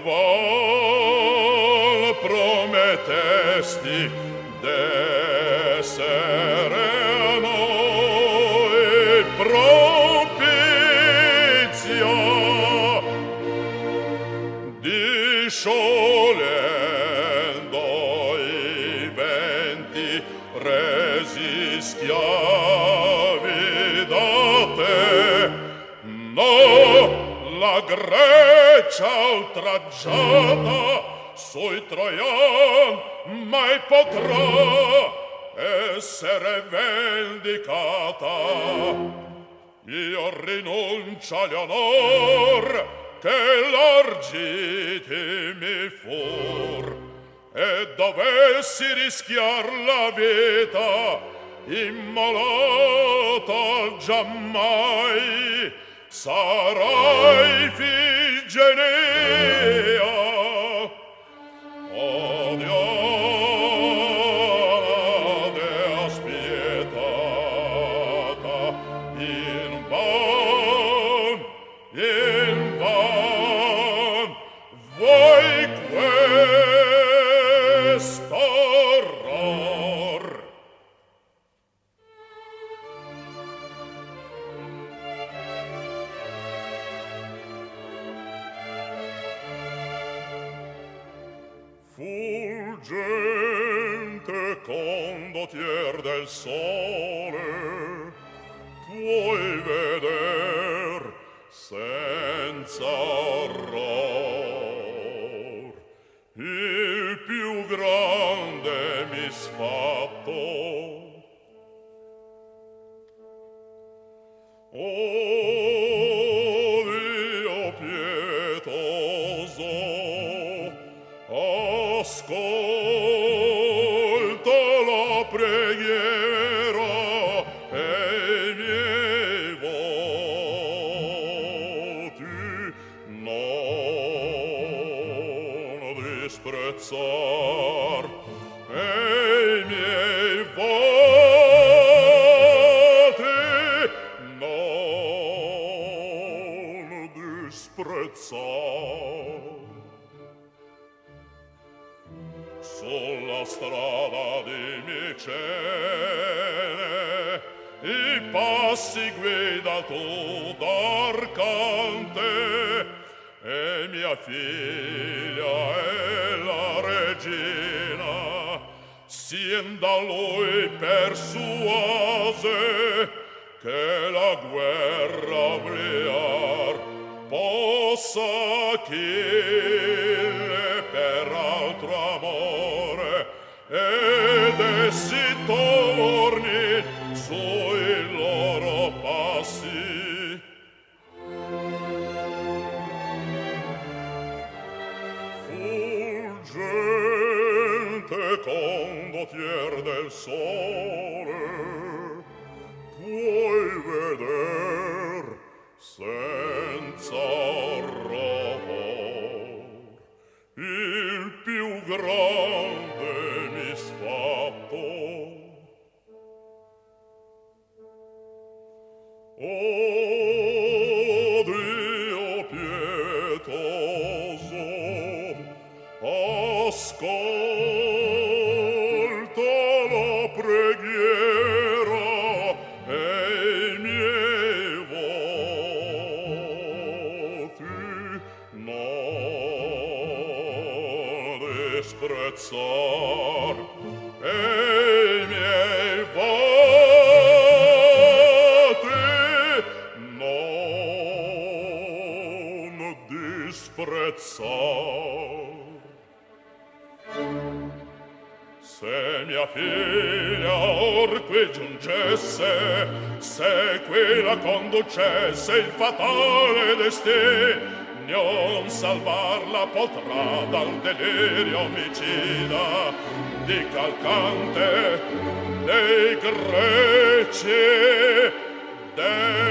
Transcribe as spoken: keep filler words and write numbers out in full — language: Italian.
val prometesti d'essere a noi propizia, disciolendo i venti resi schiavi da te. No, la Grecia oltraggiata sui Troian mai potrà essere vendicata. Io rinuncio agli onor che largitimi fur, e dovessi rischiar la vita immolata giammai, sarai Ifigenia. O Diana Dea spietata, invan, invan vuoi quest'orror. Fulgente condottier del sole, puoi veder senza orror il più grande misfatto. O Dio pietoso, ascolta la preghiera e i miei voti, non disprezzar e i miei voti, non disprezzar. Sulla strada di Micene i passi guida tu d'Arcante, e mia figlia e la regina sien da lui persuase che la guerra obliar possa Achille per altro amore, ed essi torni sui loro passi. Fulgente condottier del sole, puoi veder senza orror il più grande misfatto. O Dio pietoso, ascolta la preghiera e i miei voti, non disprezzar e i miei voti, non disprezzar. Se mia figlia or qui giungesse, se qui la conducesse il fatale destino, non salvarla potrà dal delirio omicida di Calcante, dei Greci, dei